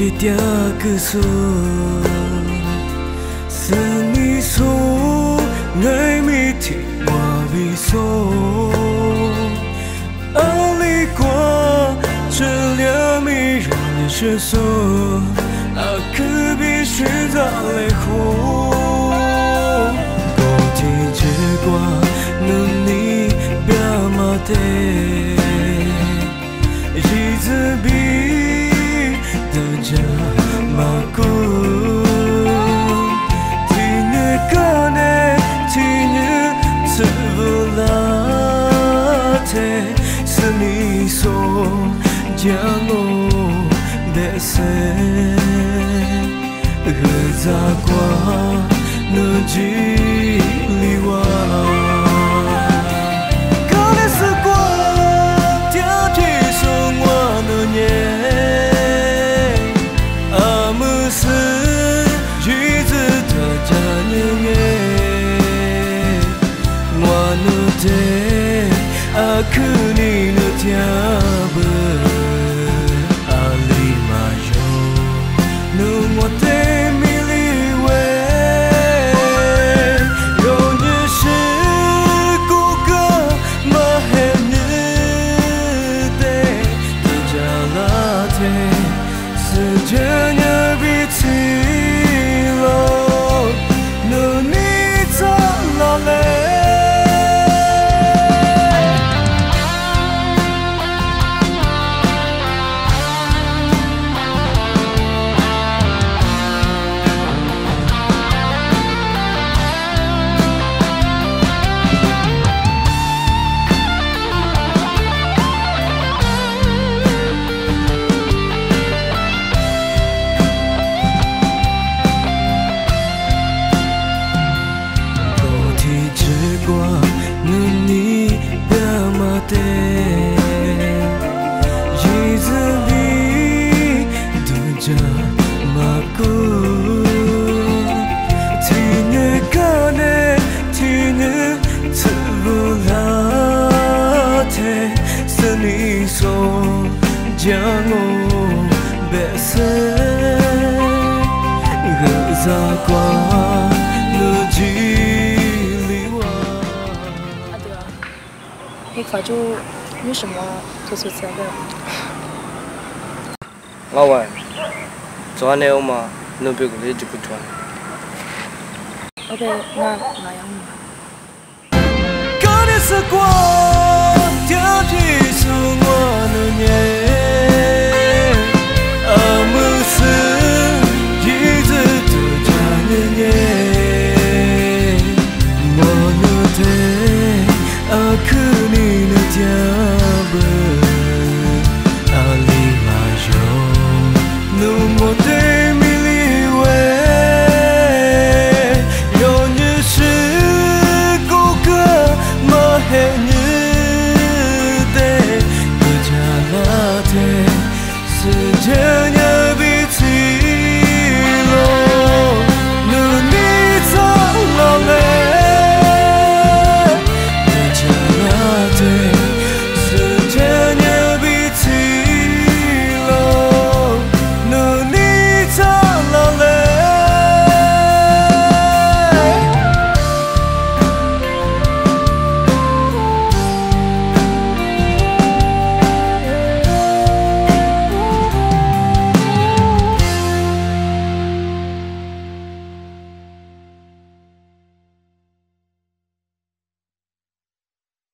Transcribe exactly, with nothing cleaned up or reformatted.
点个数，是你说爱米提我比索，爱里过这两米让你接受，啊可比寻找来火，高天结果能你别马的，一直比。 家马古，听你歌呢，听你词不拉提，是你说将我的心，和咋过能记里哇，可你是过，天气送我能年。 aku ni nu tiaba ali mayo nu mote miliwe yo ni shi ku ka mahene te jalate sejanya bitilo nu ni talale. Jangan besar, gezakwa nujiliwa。 啊对啊，你发就有什么特殊责任？ 老外，昨天我嘛，那边个来就不穿。 我被那那样嘛。 色光，天气送我的年，阿姆斯一直都在年年，我那天阿克你那家不，阿里马哟，努莫的。